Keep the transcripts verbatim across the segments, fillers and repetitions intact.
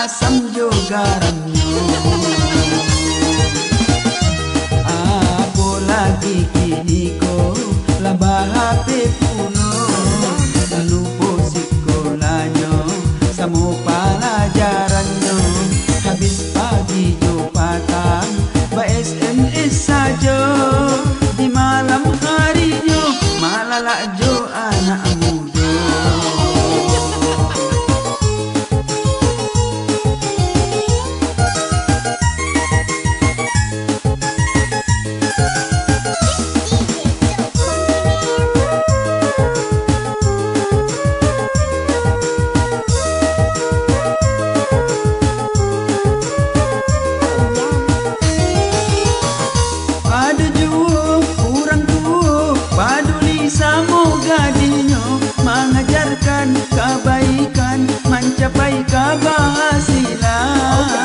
asam jo garamnya. Apa lagi kini ko labah H P puno, lupa sekolahnya sama pelajarannya. Habis pagi jo patang ba S M S saja, di malam harinya malah lah jo anak muda. Mengajarkan kebaikan, mencapai keberhasilan.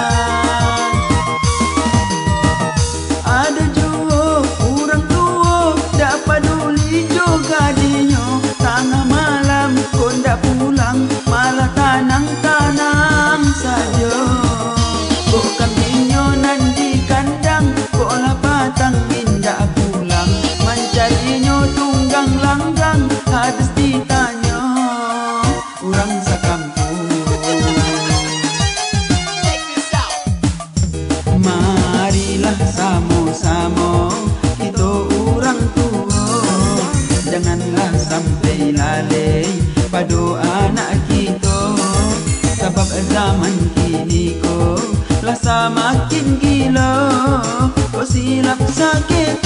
Ada juga orang tua tak peduli juga dinyo, tengah malam pun tak pulang, malah tanang-tanang saja. Kok kambingnya nan di kandang, kok lah patang indah pulang, mencarinya tunggang langgang. Habis ditanya orang sekampung, marilah sama-sama kita orang tua, janganlah sampai lalai pada anak kita. Sebab zaman kini ko lah semakin gila, kok silap sakit